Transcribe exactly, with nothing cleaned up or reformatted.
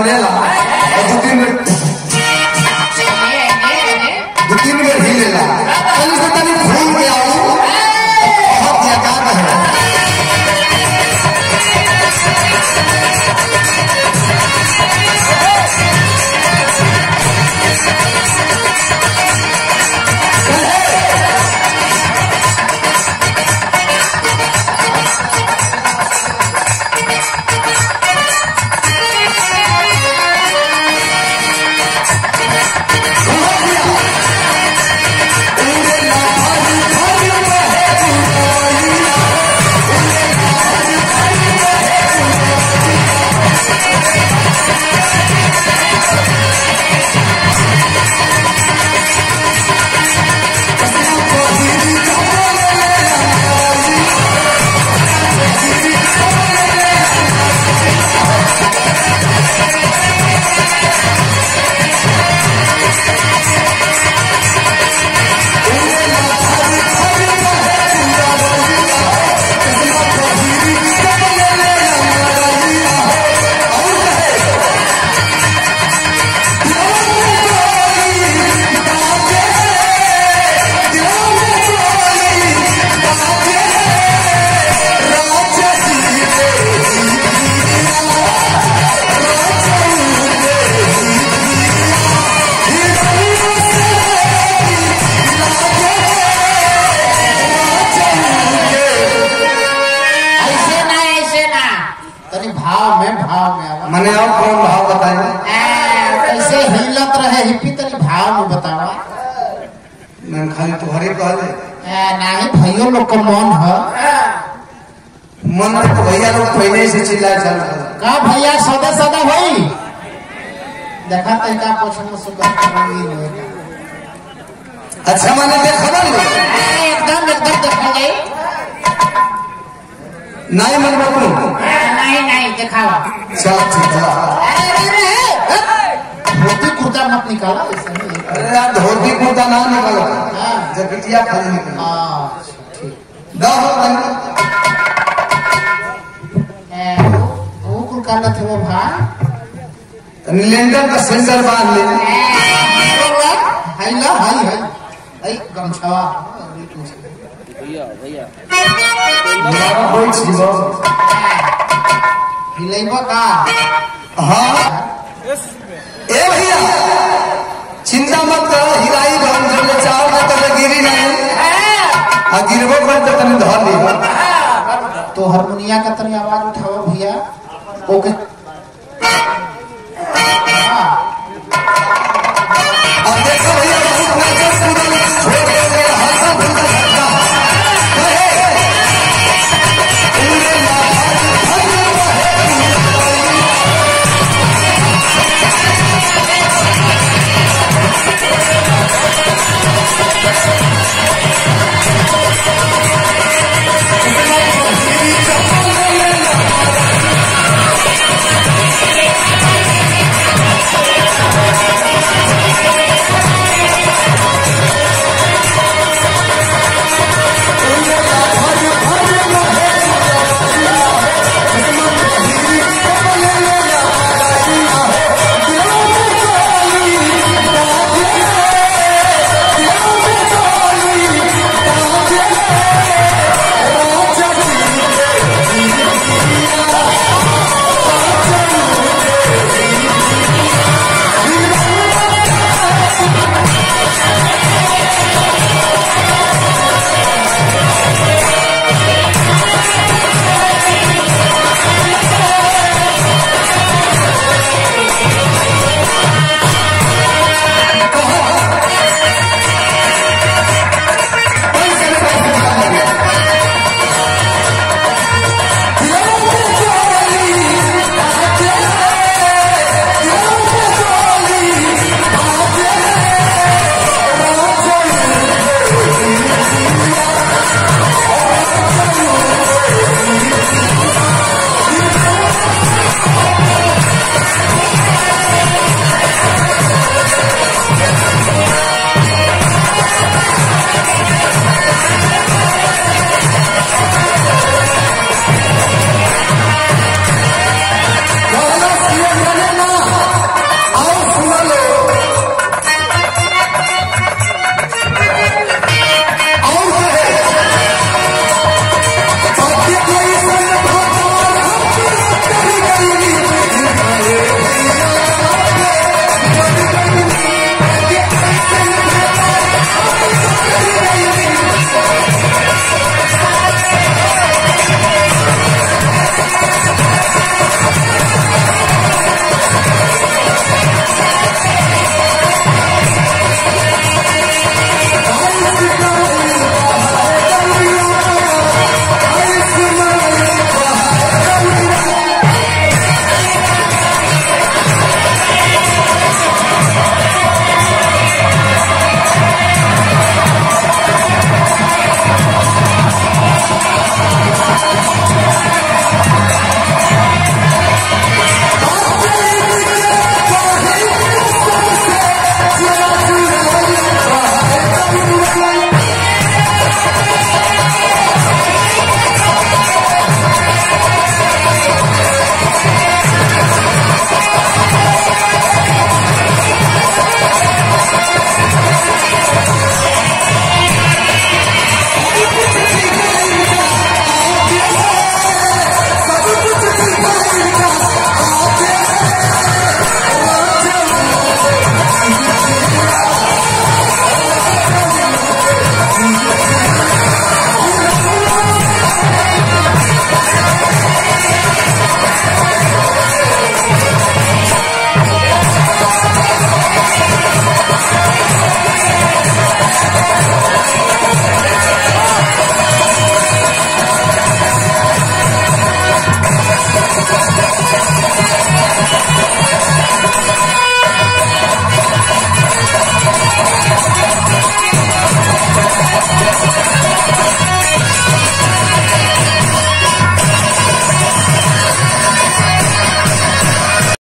बनेला और दो तीन मिनट दो तीन मिनट हिलेला चल से तनी घूम के आओ बहुत याद है मैंने और कौन भाव बताया कैसे हिलत रहे हिप्पी तनी भाव में बतावा मैं खाली तुम्हारे कहले नहीं भैया लोग का मन है मन तो भैया लोग पहले से चिल्लाए चल रहा का भैया सदा सदा भाई देखा तरीका पसंद सुगर अच्छा मैंने देखा ना एकदम एकदम देखा गई नहीं मन बाबू नहीं नहीं दिखावा चल ठीक है धोती कुर्ता मत निकाला अरे यार धोती कुर्ता ना निकालो जैकेटिया खाली निकालो दो वो कुर्ता न थे वो भाई लेंडर का सेंटर बांध ले हाई ला हाई हाई हाई गमछावा भैया भैया मेरा कोई चीज हिलेबा का हाँ ए भैया चिंता मत करो हिलाई हम जो ले चाहो ना तो गिरी नहीं हाँ गिरबो कर तो तनी धर ली तो हारमोनिया का तनी आवाज उठाओ भैया ओके